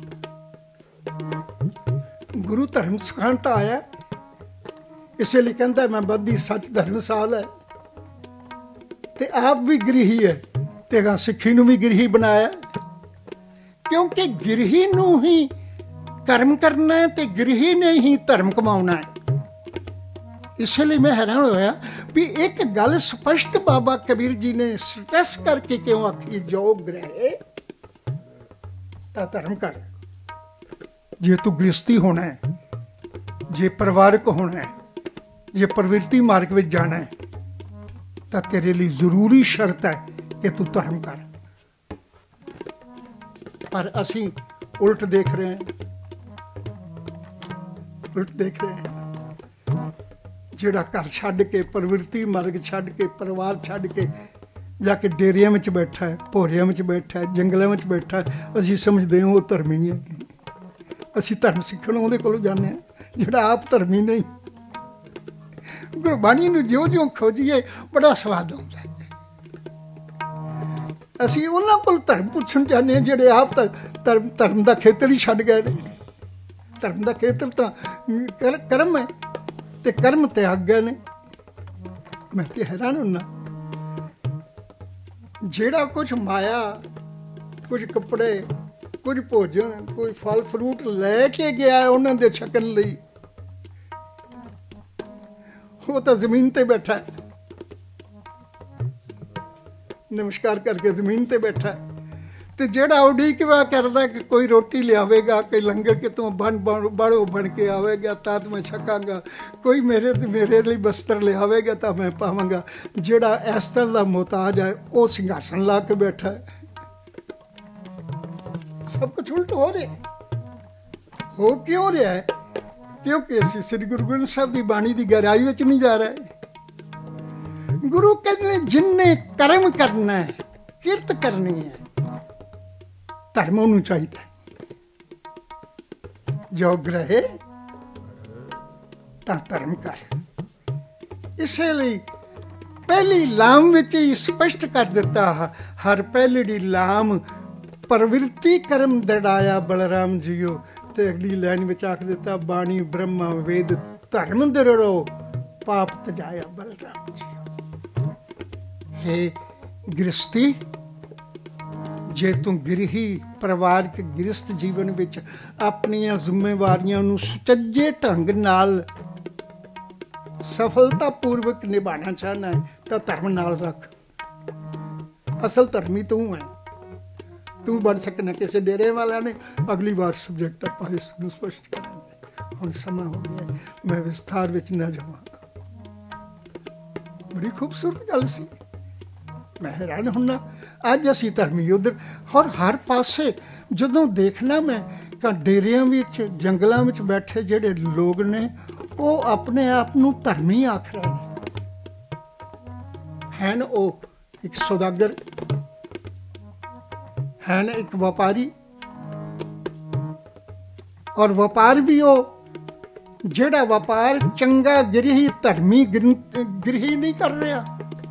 गुरु धर्म सिखाता आया, इसलिए कहता मैं बद्धी सच धर्मसाल है। ते आप भी गृही है, तेगा सिक्खी नूं भी गृही बनाया, क्योंकि गृही नूं ही कर्म करना है ते गृही ने ही धर्म कमाना है। इसलिए मैं हैरान होया भी एक गल स्पष्ट बाबा कबीर जी ने स्ट्रेस करके क्यों आखी, जो ग्रहे ता धर्म कर। जे तू गृहस्थी होना है, जे परिवारक होना है, जे प्रवृत्ति मार्ग में जाना है, तो तेरे लिए जरूरी शर्त है कि तू धर्म कर। पर असी उल्ट देख रहे हैं, उल्ट देख रहे हैं। जिहड़ा घर छड्ड के प्रवृत्ति मार्ग छड्ड के परिवार छड्ड के जाके डेरिया में बैठा है, भोरिया में बैठा है, जंगलों में बैठा है, असी समझते हैं वो धर्मी है। असी धर्म सीखण उहदे कोलों जाने हैं जिहड़ा आप धर्मी नहीं। गुरबाणी नूं ज्यों ज्यों खोजीए बड़ा स्वाद आउंदा है। असी उन्हां कोल धर्म पुछण जाने हैं जिहड़े आप धर्म धर्म दा खेतर ही छड्ड गए ने। धर्म दा खेतर तां कर, कर्म है ते कर्म त्याग गए ने। मैं ते हैरान हुन्ना, जेड़ा कुछ माया, कुछ कपड़े, कुछ भोजन, कोई फल फ्रूट लैके गया है उन्हां दे छकण लई, वो तो जमीन ते बैठा है, नमस्कार करके जमीन ते बैठा है। तो जेड़ा उड़ीक वा करदा कि कोई रोटी लियावेगा, कोई लंगर कितों बन बड़ो बन के आवेगा तद मैं छकांगा, कोई मेरे मेरे लिए बस्तर लियावेगा तो मैं पावांगा। जेड़ा इस तरह का मोहताज है वो सिंघासन ला के बैठा है। सब कुछ उल्ट हो रहा है। हो क्यों रहा है? क्योंकि असी श्री गुरु ग्रंथ साहब की बाणी की गहराई में नहीं जा रहा है। गुरु कहते जिन्ने कर्म करना है, किरत करनी है, धर्म उन्होंने चाहिए। जो ग्रहे ता धर्म कर। इसलिए पहली लाम विच ही स्पष्ट कर दिता, हर पहली लाम प्रवृत्ति कर्म दड़ाया बलराम जियो। ते अगली लाइन में आख दिता, बाणी ब्रह्मा वेद धर्म दृढ़ो पाप तजाया बलराम जियो। हे गृहस्थी, जे तू गृही परिवार के गृहस्थ जीवन विच अपनियां जिम्मेवारियां नूं सुचज्जे ढंग नाल सफलता पूर्वक निभाना चाहना है तो धर्म नाल रख। असल धर्मी तू है, तू बन सकना। किसी डेरे वाला ने अगली बार सब्जेक्ट आप इसनूं स्पष्ट करेंगे। हुण समा हो गया, मैं विस्तार विच ना जावां। बड़ी खूबसूरत गल सी। मैं हैरान हुन्ना, अज असी धर्मी उधर और हर पासे जदों देखना मैं कि डेरियां विच जंगलों में बैठे जिहड़े लोग ने वो अपने आप नूं धर्मी आख रहे हैं। हैं वो एक सौदागर, हैं एक व्यापारी, और व्यापार भी वो जिहड़ा व्यापार चंगा गृही धर्मी गृही नहीं कर रहा।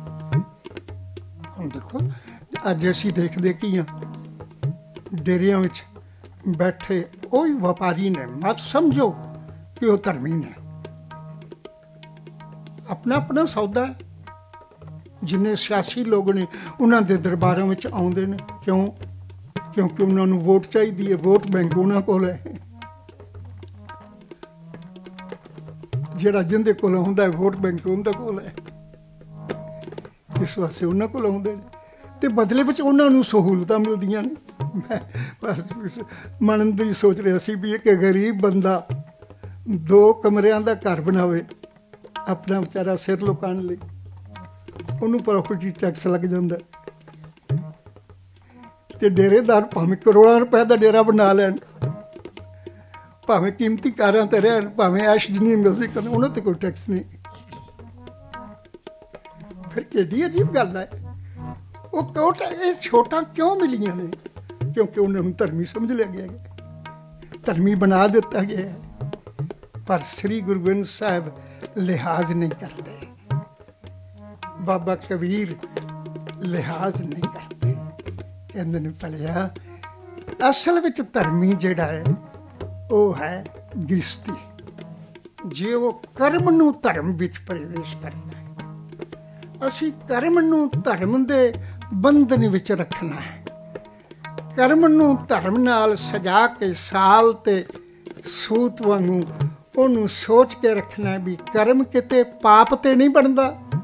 हम देखो अज असी देखते की हाँ, डेरिया में बैठे वही व्यापारी ने, मत समझो कि वो धर्मी ने। अपना अपना सौदा है। जिन्हें सियासी लोग ने उन्होंने दरबारों में आउंदे ने, क्यों? क्योंकि उन्होंने वोट चाहिए है, वोट बैंक उन्होंने कोल है। जिहड़ा जिंदे कोल हुंदा है वोट बैंक उनके कोल है, इस वास्ते उन्होंने कोल आउंदे ने ते बदले विच उन्होंने सहूलतां मिलदियां ने। मैं बस मन दी सोच रहा सी भी एक गरीब बंदा दो कमरियां दा घर बनावे अपना बेचारा सिर लुकाण लई, उन्होंने प्रॉपर्टी टैक्स लग जाता ते डेरेदार भावें करोड़ों रुपए का डेरा बना लैन, भावें कीमती कारां ते रहन, भावें ऐश जिन्नी मर्जी करन, उन्होंने तो कोई टैक्स नहीं। फिर केडी अजीब गल है, वो कोट ये छोटा क्यों मिलियां ने? क्योंकि उन्होंने धर्मी समझ लिया गया है, धर्मी बना दिता गया है। पर श्री गुरु गोबिंद साहब लिहाज नहीं करते, बाबा कबीर लिहाज नहीं करते। कहते ने भलिया असल विच धर्मी जिहड़ा है वो है गृहस्थी, जे वो कर्म नूं धर्म विच प्रवेश करना है। असी कर्म नूं धर्म दे बंधन विच रखना है, कर्म नूं धर्म नाल सजा के साल ते सूत वांगू ਉਹਨੂੰ सोच के रखना है भी कर्म किते पाप ते नहीं बनता।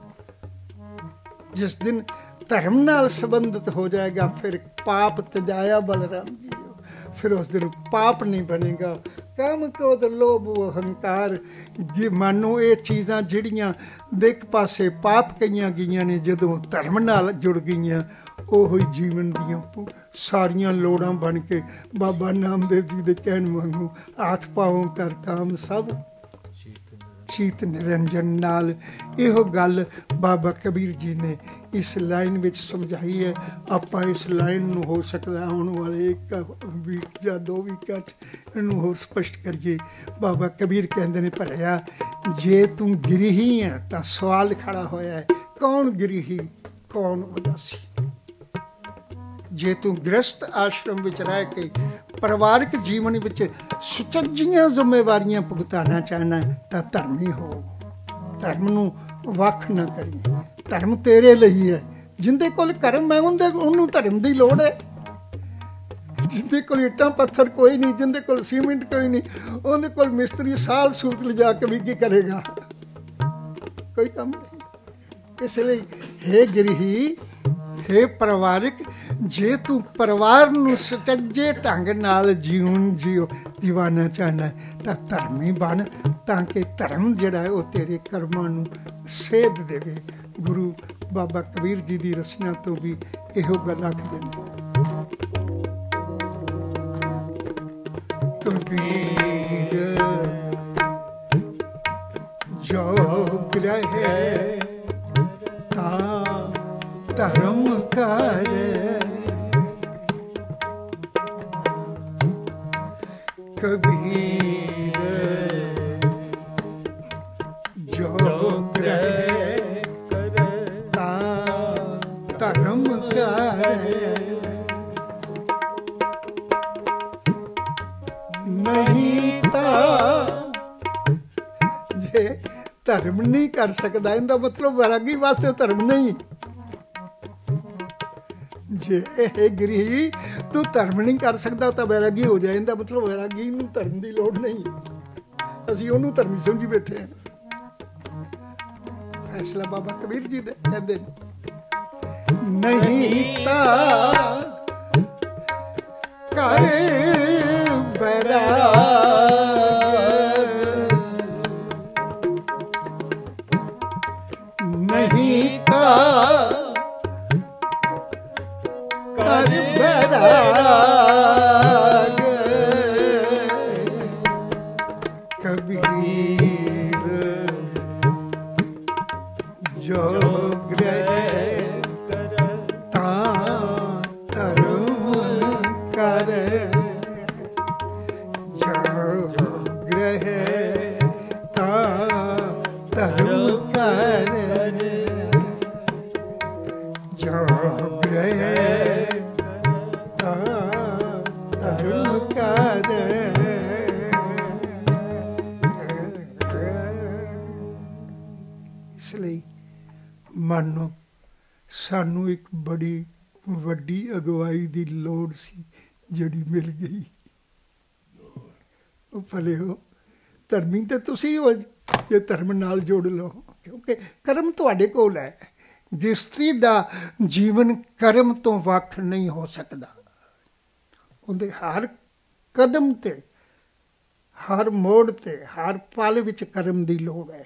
जिस दिन धर्म नाल संबंधित हो जाएगा फिर पाप तजाया बलराम जी, फिर उस दिन पाप नहीं बनेगा। काम क्रोध लोभ अहंकार मानो ये चीज़ां जिहड़ियां एक पासे पाप कईयां गईयां ने, जदों धर्म नाल जुड़ गईयां ਉਹ जीवन दियां सारियां लोड़ां बन के बाबा नामदेव जी दे कहण वांगू हाथ पाओ कर काम सब चीत निरंजन नाल। इहो गल बाबा कबीर जी ने इस लाइन विच समझाई है। आपां इस लाइन नूं हो सकदा आउण वाले एक वीक या दो वीकां च इहनूं होर स्पष्ट करिए। बाबा कबीर कहंदे ने भलिया जे तू गिरही है तां सवाल खड़ा होया है, कौन गिरही कौन उदासी? जे तू गृहस्थ आश्रम विच रह के परिवारक जीवन विच सुचज्जियां जिम्मेवारियां भुगताना चाहना है तां धर्मी हो। धर्म नूं वख ना करी, धर्म तेरे ਲਈ है। जिंदे कोल कर्म है उंदे उन्होंने धर्म की लोड़ है। जिंदे कोल इट्टां पत्थर कोई नहीं, जिंदे कोल सीमेंट कोई नहीं, उंदे कोल मिस्त्री साल सूत लिजा के भी की करेगा, कोई काम नहीं। इसलिए हे गृही हे परिवारिक, जे तू परिवार नूं सुचज्जे ढंग नाल जीवन जियो जीवाना चाहना तां धर्मी बन, ताकि धर्म जिहड़ा है वह तेरे कर्मां नूं सेध देवे। गुरु बाबा कबीर जी की रचना तो भी इहो गल आखदे ने। कबीर जो ग्रहे तां धर्म करे, कबीर जो ग्रहे तां धर्म करे, नहीं तां जे धर्म नहीं कर सकता इनका मतलब वैरागी वास्ते धर्म नहीं। जे गृही तू धर्म नहीं कर सकता तो वैरागी हो जाए, इनका मतलब वैरागी नूं धर्म की लोड़ नहीं। असीं उहनूं धर्मी समझी बैठे हैं। फैसला बाबा कबीर जी दे कहंदे नहीं तां करे बैराग, नहीं तां कर बैराग, कबीर जो ग्रहे तां धर्म करे, जो ग्रहे तां धर्म करे, जो ग्रहे मानो सानू एक बड़ी वड्डी अगवाई की लोड़ सी जड़ी मिल गई। भले हो धर्मी तो तुसी हो जे धर्म नाल जोड़ लो, क्योंकि कर्म तुहाडे कोल है। गृहस्थी दा जीवन कर्म तो वख नहीं हो सकता। ਉਹਦੇ ਹਰ ਕਦਮ ਤੇ, ਹਰ ਮੋੜ ਤੇ, ਹਰ ਪਲ ਵਿੱਚ ਕਰਮ ਦੀ ਲੋੜ ਹੈ।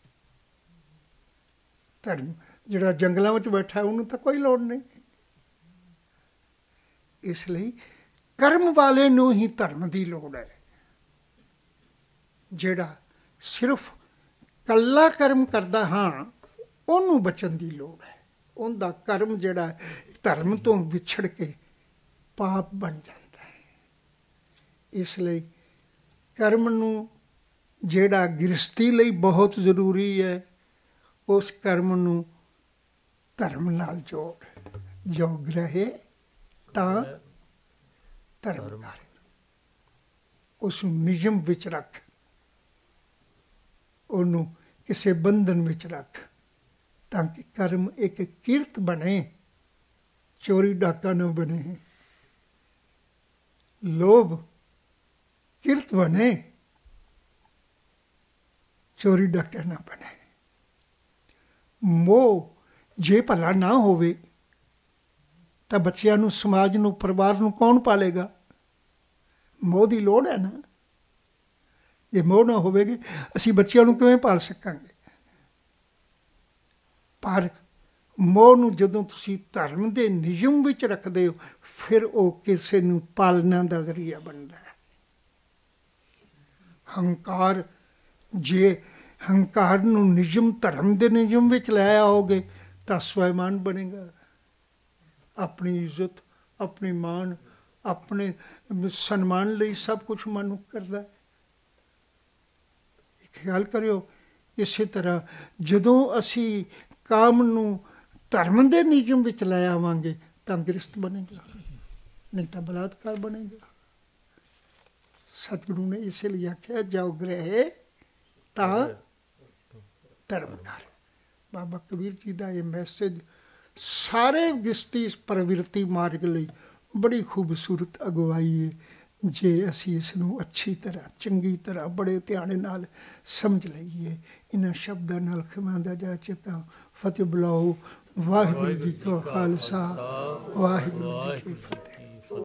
ਧਰਮ ਜਿਹੜਾ ਜੰਗਲਾਂ ਵਿੱਚ ਬੈਠਾ ਉਹਨੂੰ ਤਾਂ ਕੋਈ ਲੋੜ ਨਹੀਂ। ਇਸ ਲਈ ਕਰਮ ਵਾਲੇ ਨੂੰ ਹੀ ਧਰਮ ਦੀ ਲੋੜ ਹੈ। ਜਿਹੜਾ ਸਿਰਫ ਕੱਲਾ ਕਰਮ ਕਰਦਾ ਹਾਂ ਉਹਨੂੰ ਬਚਣ ਦੀ ਲੋੜ ਹੈ। ਉਹਦਾ ਕਰਮ ਜਿਹੜਾ ਧਰਮ ਤੋਂ ਵਿਛੜ ਕੇ ਪਾਪ ਬਣ ਜਾਂਦਾ ਹੈ। ਇਸ ਲਈ ਕਰਮ ਨੂੰ ਜਿਹੜਾ ਗ੍ਰਸਤੀ ਲਈ ਬਹੁਤ ਜ਼ਰੂਰੀ ਹੈ, ਉਸ ਕਰਮ ਨੂੰ ਧਰਮ ਨਾਲ ਜੋੜ। ਜੋ ਗ੍ਰਹਿ ਤਾਂ ਧਰਮ ਕਰ, ਉਸ ਨੂੰ ਨਿਯਮ ਵਿੱਚ ਰੱਖ, ਉਹਨੂੰ ਕਿਸੇ ਬੰਧਨ ਵਿੱਚ ਰੱਖ, ਤਾਂ ਕਿ ਕਰਮ ਇੱਕ ਕਿਰਤ ਬਣੇ, ਚੋਰੀ ਡਾਕਾ ਨਾ ਬਣੇ। ਲੋਭ ਕਿਰਤ ਬਣੇ, ਚੋਰੀ ਡਾਕਾ ਨਾ ਬਣੇ। ਮੋਹ ਜੇ ਭਲਾ ਨਾ ਹੋਵੇ ਤਾਂ ਬੱਚਿਆਂ ਨੂੰ, ਸਮਾਜ ਨੂੰ, ਪਰਿਵਾਰ ਨੂੰ ਕੌਣ ਪਾਲੇਗਾ? ਮੋਹ ਦੀ ਲੋੜ ਹੈ ਨਾ। ਜੇ ਮੋਹ ਨਾ ਹੋਵੇਗੀ ਅਸੀਂ ਬੱਚਿਆਂ ਨੂੰ ਕਿਵੇਂ ਪਾਲ ਸਕਾਂਗੇ? ਪਰ ਮੋਹ ਨੂੰ ਜਦੋਂ ਤੁਸੀਂ ਧਰਮ ਦੇ ਨਿਯਮ ਵਿੱਚ ਰੱਖਦੇ ਹੋ, ਫਿਰ ਉਹ ਕਿਸੇ ਨੂੰ ਪਾਲਣਾ ਦਾ ਜ਼ਰੀਆ ਬਣਦਾ ਹੈ। ਹੰਕਾਰ, ਜੇ ਹੰਕਾਰ ਨੂੰ ਨਿਯਮ, ਧਰਮ ਦੇ ਨਿਯਮ ਵਿੱਚ ਲੈ ਆਓਗੇ ਤਾਂ ਸਵੈਮਾਨ ਬਣੇਗਾ। ਆਪਣੀ ਇੱਜ਼ਤ, ਆਪਣੀ ਮਾਣ, ਆਪਣੇ ਸਨਮਾਨ ਲਈ ਸਭ ਕੁਛ ਮਨੁੱਖ ਕਰਦਾ ਹੈ। ਖਿਆਲ ਕਰਿਓ, ਇਸੇ ਤਰ੍ਹਾਂ ਜਦੋਂ ਅਸੀਂ ਕਾਮ ਨੂੰ ਧਰਮ ਦੇ ਨਿਯਮ ਵਿੱਚ ਲੈ ਆਵਾਂਗੇ ਤਾਂ ਗ੍ਰਸਤ ਬਣੇਗਾ, ਨਹੀਂ ਤਾਂ ਬਲਾਤਕਾਰ ਬਣੇਗਾ। ਸਤਿਗੁਰੂ ਨੇ ਇਸੇ ਲਈ ਆਖਿਆ, ਜਾਓ ਗ੍ਰਹਿ ਤਾਂ ਧਰਮ ਕਰ। ਬਾਬਾ ਕਬੀਰ ਜੀ ਦਾ ਇਹ ਮੈਸੇਜ ਸਾਰੇ ਗ੍ਰਸਤੀ ਪ੍ਰਵਿਰਤੀ ਮਾਰਗ ਲਈ ਬੜੀ ਖੂਬਸੂਰਤ ਅਗਵਾਈ ਹੈ, ਜੇ ਅਸੀਂ ਇਸ ਨੂੰ ਅੱਛੀ ਤਰ੍ਹਾਂ, ਚੰਗੀ ਤਰ੍ਹਾਂ, ਬੜੇ ਧਿਆਨ ਨਾਲ ਸਮਝ ਲਈਏ। ਇਹਨਾਂ ਸ਼ਬਦਾਂ ਨਾਲ ਖਿਮਾਂਦਾ ਜਾ ਚੁੱਕਾ। ਫਤਿਹ ਬੁਲਾਓ। ਵਾਹਿਗੁਰੂ ਜੀ ਕਾ ਖਾਲਸਾ, ਵਾਹਿਗੁਰੂ ਜੀ ਕੀ ਫਤਿਹ।